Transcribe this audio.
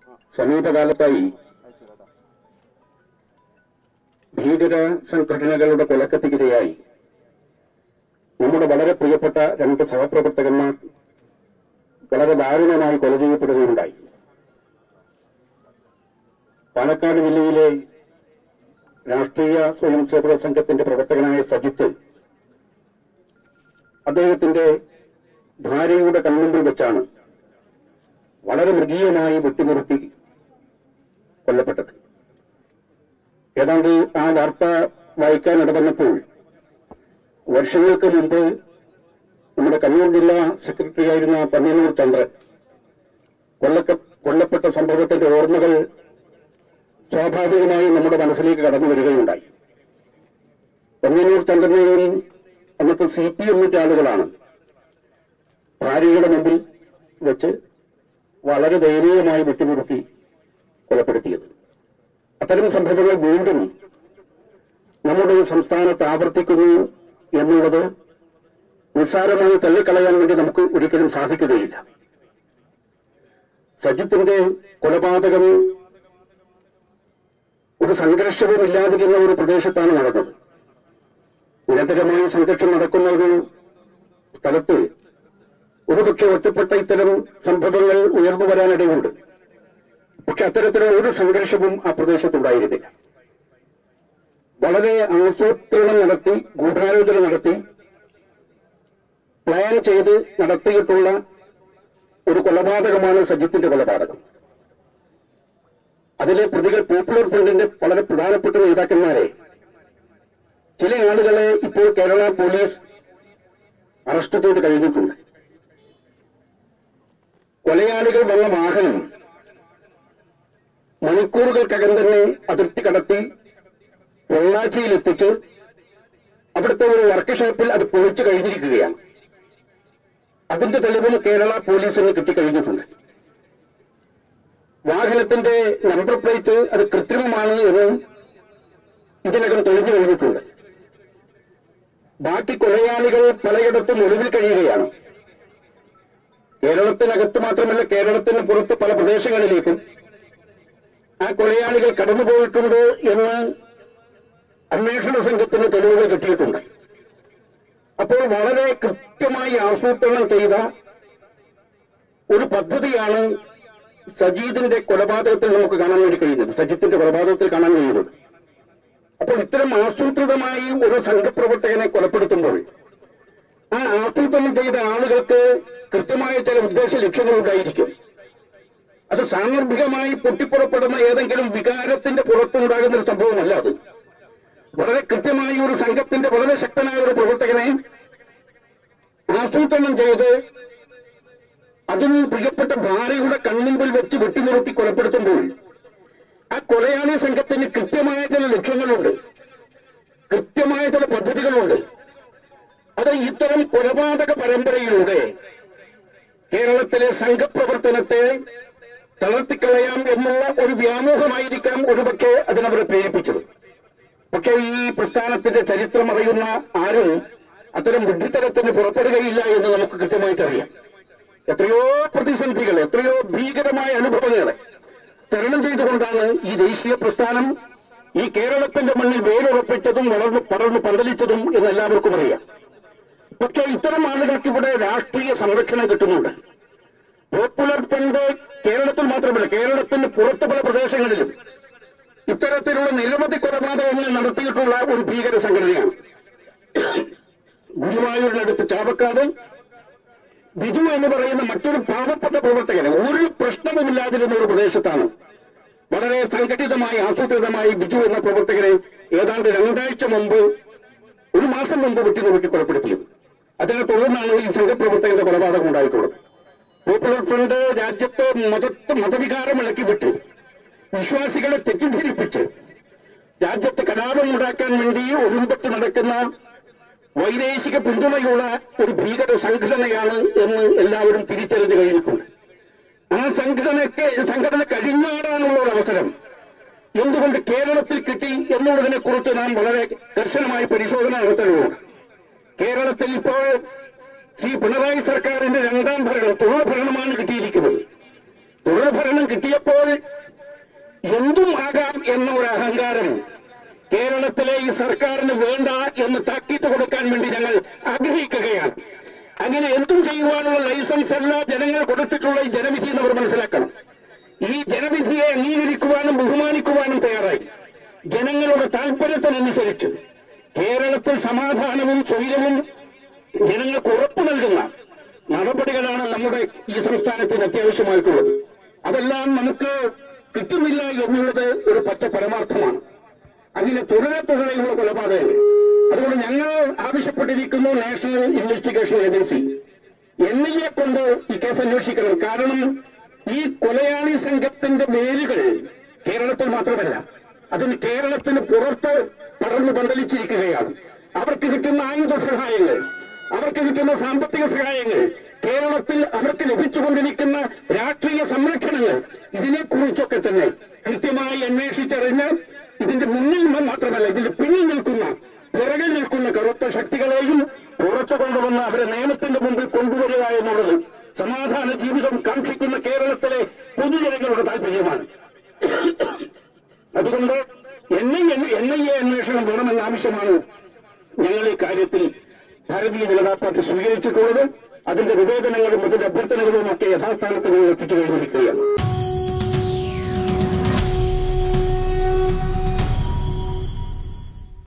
സമീപകാലത്തായി ഭീകര സംഘടനകളുടെ കൊലക്കത്തിക്കിരയായി നമ്മുടെ വളരെ പ്രിയപ്പെട്ട രണ്ട് സഹപ്രവർത്തകന്മാർ വളരെ ദാരുണമായി കൊല ചെയ്യപ്പെടുകയുണ്ടായി. പാലക്കാട് ജില്ലയിലെ രാഷ്ട്രീയ സ്വയംസേവക സംഘത്തിന്റെ പ്രവർത്തകനായ സജിത്ത് അദ്ദേഹത്തിന്റെ ഭാര്യയുടെ കൺമുമ്പിൽ വെച്ചാണ് വളരെ മൃഗീയമായി വെട്ടിമുറുക്കി കൊല്ലപ്പെട്ടത്. ഏതാണ്ട് ആ വാർത്ത വായിക്കാൻ ഇടവന്നപ്പോൾ വർഷങ്ങൾക്ക് മുമ്പ് നമ്മുടെ കണ്ണൂർ ജില്ലാ സെക്രട്ടറി ആയിരുന്ന പന്ന്യന്നൂർ ചന്ദ്രൻ കൊല്ലപ്പെട്ട സംഭവത്തിന്റെ ഓർമ്മകൾ സ്വാഭാവികമായും നമ്മുടെ മനസ്സിലേക്ക് കടന്നു വരികയുണ്ടായി. പന്ന്യന്നൂർ ചന്ദ്രനെയും അന്നത്തെ CPM ആളുകളാണ് ഭാര്യയുടെ മുമ്പിൽ വെച്ച് വളരെ ദയനീയമായി വെട്ടിമുറുക്കി കൊലപ്പെടുത്തിയത്. അത്തരം സംഭവങ്ങൾ വീണ്ടും നമ്മുടെ സംസ്ഥാനത്ത് ആവർത്തിക്കുന്നു എന്നുള്ളത് നിസ്സാരമായി തള്ളിക്കളയാൻ വേണ്ടി നമുക്ക് ഒരിക്കലും സാധിക്കുകയില്ല. സജിത്തിന്റെ കൊലപാതകം ഒരു സംഘർഷവും ഇല്ലാതിരുന്ന ഒരു പ്രദേശത്താണ് നടന്നത്. നിരന്തരമായ സംഘർഷം നടക്കുന്ന ഒരു സ്ഥലത്ത് ഒരുപക്ഷെ ഒറ്റപ്പെട്ട ഇത്തരം സംഭവങ്ങൾ ഉയർന്നു വരാനിടയുണ്ട്. പക്ഷെ അത്തരത്തിലുള്ള ഒരു സംഘർഷവും ആ പ്രദേശത്തുണ്ടായിരുന്നില്ല. വളരെ ആസൂത്രണം നടത്തി, ഗൂഢാലോചന നടത്തി, പ്ലാൻ ചെയ്ത് നടത്തിയിട്ടുള്ള ഒരു കൊലപാതകമാണ് സജിത്തിന്റെ കൊലപാതകം. അതിലെ പ്രതികൾ പോപ്പുലർ ഫ്രണ്ടിന്റെ വളരെ പ്രധാനപ്പെട്ട നേതാക്കന്മാരെ, ചില ആളുകളെ ഇപ്പോൾ കേരള പോലീസ് അറസ്റ്റ് ചെയ്ത് കഴിഞ്ഞിട്ടുണ്ട്. കൊലയാളികൾ വന്ന വാഹനം മണിക്കൂറുകൾക്കകം തന്നെ അതിർത്തി കടത്തി പൊള്ളാച്ചിയിലെത്തിച്ച് അവിടുത്തെ ഒരു വർക്ക്ഷോപ്പിൽ അത് പൊളിച്ചു കഴിഞ്ഞിരിക്കുകയാണ്. അതിന്റെ തെളിവും കേരള പോലീസിന് കിട്ടിക്കഴിഞ്ഞിട്ടുണ്ട്. വാഹനത്തിന്റെ നമ്പർ പ്ലേറ്റ് അത് കൃത്രിമമാണ് എന്ന് ഇതിനകം തെളിഞ്ഞു കഴിഞ്ഞിട്ടുണ്ട്. ബാക്കി കൊലയാളികൾ പലയിടത്തും ഒളിവിൽ കഴിയുകയാണ്. കേരളത്തിനകത്ത് മാത്രമല്ല, കേരളത്തിന് പുറത്ത് പല പ്രദേശങ്ങളിലേക്കും ആ കൊലയാളികൾ കടന്നുപോയിട്ടുണ്ട് എന്ന് അന്വേഷണ സംഘത്തിന് തെളിവുകൾ കിട്ടിയിട്ടുണ്ട്. അപ്പോൾ വളരെ കൃത്യമായി ആസൂത്രണം ചെയ്ത ഒരു പദ്ധതിയാണ് സജീദിന്റെ കൊലപാതകത്തിൽ നമുക്ക് കാണാൻ വേണ്ടി കഴിയുന്നത്, സജിത്തിന്റെ കൊലപാതകത്തിൽ കാണാൻ കഴിയുന്നത്. അപ്പോൾ ഇത്തരം ആസൂത്രിതമായി ഒരു സംഘപ്രവർത്തകനെ കൊലപ്പെടുത്തുമ്പോൾ ആ ആസൂത്രണം ചെയ്ത ആളുകൾക്ക് കൃത്യമായ ചില ഉദ്ദേശ ലക്ഷ്യങ്ങൾ ഉണ്ടായിരിക്കും. അത് സാന്ദർഭികമായി പൊട്ടിപ്പുറപ്പെടുന്ന ഏതെങ്കിലും വികാരത്തിന്റെ പുറത്തുണ്ടാകുന്ന ഒരു സംഭവമല്ല. അത് വളരെ കൃത്യമായി ഒരു സംഘത്തിന്റെ വളരെ ശക്തനായ ഒരു പ്രവർത്തകനെ ആസൂത്രണം ചെയ്ത് അതിന് പ്രിയപ്പെട്ട ഭാര്യയുടെ കൺമുമ്പിൽ വെച്ച് വെട്ടിമുറുക്കി കൊലപ്പെടുത്തുമ്പോൾ ആ കൊലയാളി സംഘത്തിന് കൃത്യമായ ചില ലക്ഷ്യങ്ങളുണ്ട്, കൃത്യമായ ചില പദ്ധതികളുണ്ട്. അത് ഇത്തരം കൊലപാതക പരമ്പരയിലൂടെ കേരളത്തിലെ സംഘപ്രവർത്തനത്തെ തളർത്തിക്കളയാം എന്നുള്ള ഒരു വ്യാമോഹമായിരിക്കാം ഒരുപക്ഷെ അതിനവരെ പ്രേരിപ്പിച്ചത്. പക്ഷേ ഈ പ്രസ്ഥാനത്തിന്റെ ചരിത്രം അറിയുന്ന ആരും അത്തരം ബുദ്ധിത്തരത്തിന് പുറപ്പെടുകയില്ല എന്ന് നമുക്ക് കൃത്യമായിട്ടറിയാം. എത്രയോ പ്രതിസന്ധികൾ, എത്രയോ ഭീകരമായ അനുഭവങ്ങളെ തരണം ചെയ്തുകൊണ്ടാണ് ഈ ദേശീയ പ്രസ്ഥാനം ഈ കേരളത്തിന്റെ മണ്ണിൽ വേരുറപ്പിച്ചതും പടർന്നു പന്തലിച്ചതും എന്നെല്ലാവർക്കും അറിയാം. പക്ഷേ ഇത്തരം ആളുകൾക്ക് ഇവിടെ രാഷ്ട്രീയ സംരക്ഷണം കിട്ടുന്നുണ്ട്. പോപ്പുലർ ഫ്രണ്ട് കേരളത്തിൽ മാത്രമല്ല, കേരളത്തിന് പുറത്ത് പല പ്രദേശങ്ങളിലും ഇത്തരത്തിലുള്ള നിരവധി കൊലപാതകങ്ങൾ നടത്തിയിട്ടുള്ള ഒരു ഭീകര സംഘടനയാണ്. ഗുരുവായൂരിനടുത്ത് ചാവക്കാട് ബിജു എന്ന് പറയുന്ന മറ്റൊരു പാവപ്പെട്ട പ്രവർത്തകന് ഒരു പ്രശ്നവുമില്ലാതിരുന്ന ഒരു പ്രദേശത്താണ് വളരെ സംഘടിതമായി ആസൂത്രിതമായി ബിജു എന്ന പ്രവർത്തകനെ ഏതാണ്ട് 2 ആഴ്ച മുമ്പ്, 1 മാസം മുമ്പ് വെട്ടിനുറുക്കി കൊലപ്പെടുത്തിയത്. അതിനെ തുടർന്നാണ് ഈ സംഘപ്രവർത്തകന്റെ കൊലപാതകം ഉണ്ടായിട്ടുള്ളത്. പോപ്പുലർ ഫ്രണ്ട് രാജ്യത്തെ മതവികാരം ഇളക്കി വിട്ട് വിശ്വാസികളെ തെറ്റിദ്ധരിപ്പിച്ച് രാജ്യത്ത് കലാപമുണ്ടാക്കാൻ വേണ്ടി ഒരുമ്പെട്ട് നടക്കുന്ന വൈദേശിക പിന്തുണയുള്ള ഒരു ഭീകര സംഘടനയാണ് എന്ന് എല്ലാവരും തിരിച്ചറിഞ്ഞു കഴിഞ്ഞിട്ടുണ്ട്. ആ സംഘടന കഴിഞ്ഞാടാനുള്ള ഒരു അവസരം എന്തുകൊണ്ട് കേരളത്തിൽ കിട്ടി എന്നുള്ളതിനെ കുറിച്ച് നാം വളരെ കർശനമായി പരിശോധന നടത്തേണ്ടതുണ്ട്. കേരളത്തിൽ ഇപ്പോൾ ശ്രീ പിണറായി സർക്കാരിന്റെ 2ാം ഭരണം, തുടർ ഭരണമാണ് കിട്ടിയിരിക്കുന്നത്. തുടർഭരണം കിട്ടിയപ്പോൾ എന്തും ആകാം എന്ന ഒരു അഹങ്കാരം കേരളത്തിലെ ഈ സർക്കാരിന് വേണ്ട എന്ന് താക്കീത്ത് കൊടുക്കാൻ വേണ്ടി ഞങ്ങൾ ആഗ്രഹിക്കുകയാണ്. അങ്ങനെ എന്തും ചെയ്യുവാനുള്ള ലൈസൻസ് അല്ല ജനങ്ങൾ കൊടുത്തിട്ടുള്ള ഈ ജനവിധി എന്നവർ മനസ്സിലാക്കണം. ഈ ജനവിധിയെ അംഗീകരിക്കുവാനും ബഹുമാനിക്കുവാനും തയ്യാറായി ജനങ്ങളുടെ താല്പര്യത്തിനനുസരിച്ച് കേരളത്തിൽ സമാധാനവും സ്വൈര്യവും ജനങ്ങൾക്ക് ഉറപ്പു നൽകുന്ന നടപടികളാണ് നമ്മുടെ ഈ സംസ്ഥാനത്തിന് അത്യാവശ്യമായിട്ടുള്ളത്. അതെല്ലാം നമുക്ക് കിട്ടുന്നില്ല എന്നുള്ളത് ഒരു പച്ച പരമാർത്ഥമാണ്. അങ്ങനെ തുടരെയുള്ള കൊലപാതകങ്ങൾ. അതുകൊണ്ട് ഞങ്ങൾ ആവശ്യപ്പെട്ടിരിക്കുന്നു നാഷണൽ ഇൻവെസ്റ്റിഗേഷൻ ഏജൻസി NIA കൊണ്ട് ഈ കേസ് അന്വേഷിക്കണം. കാരണം ഈ കൊലയാളി സംഘത്തിന്റെ വേരുകൾ കേരളത്തിൽ മാത്രമല്ല, അതിന് കേരളത്തിന് പുറത്ത് പടർന്നു പന്തലിച്ചിരിക്കുകയാണ്. അവർക്ക് കിട്ടുന്ന ആയുധ സഹായങ്ങൾ, അവർക്ക് കിട്ടുന്ന സാമ്പത്തിക സഹായങ്ങൾ, കേരളത്തിൽ അവർക്ക് ലഭിച്ചുകൊണ്ടിരിക്കുന്ന രാഷ്ട്രീയ സംരക്ഷണങ്ങൾ, ഇതിനെക്കുറിച്ചൊക്കെ തന്നെ കൃത്യമായി അന്വേഷിച്ചറിഞ്ഞ് ഇതിന്റെ മുന്നിൽ മാത്രമല്ല ഇതിന്റെ പിന്നിൽ നിൽക്കുന്ന പിറകിൽ നിൽക്കുന്ന കറുത്ത ശക്തികളെയും പുറത്തു കൊണ്ടുവന്ന് അവരെ നിയമത്തിന്റെ മുമ്പിൽ കൊണ്ടുവരിക എന്നുള്ളത് സമാധാന ജീവിതം കാക്ഷിക്കുന്ന കേരളത്തിലെ പൊതുജനങ്ങളുടെ താല്പര്യമാണ്. അതുകൊണ്ട് NIA അന്വേഷണം വേണമെന്ന ആവശ്യമാണ് ഞങ്ങൾ ഈ കാര്യത്തിൽ ഭാരതീയ ജനതാ പാർട്ടി സ്വീകരിച്ചിട്ടുള്ളത്. അതിന്റെ വിവേചനങ്ങളും അതിന്റെ അഭ്യർത്ഥനകളും ഒക്കെ യഥാസ്ഥാനത്ത് എത്തിച്ചു കഴിഞ്ഞിരിക്കുകയാണ്.